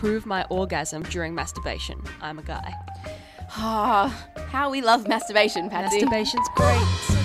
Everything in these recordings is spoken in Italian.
improve my orgasm during masturbation. I'm a guy. Ah, how we love masturbation, Patsy. Masturbation's great.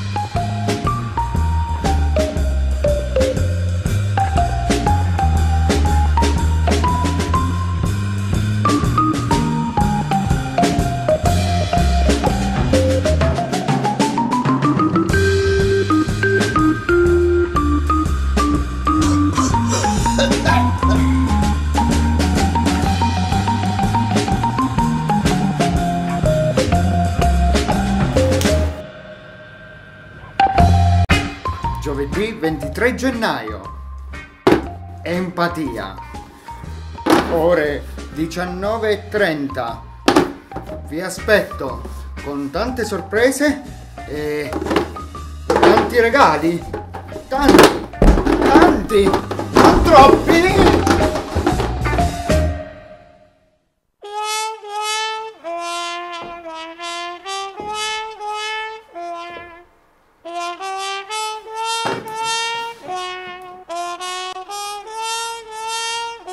Giovedì 23 gennaio. Empatia. Ore 19:30. Vi aspetto con tante sorprese e tanti regali. Tanti, non troppi.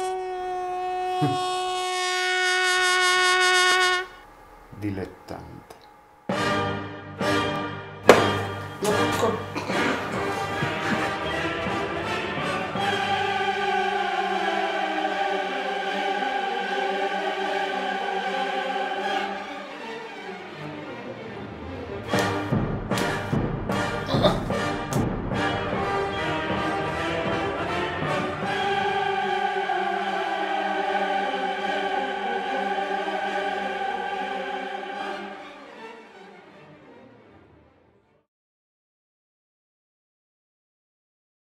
Dilettante.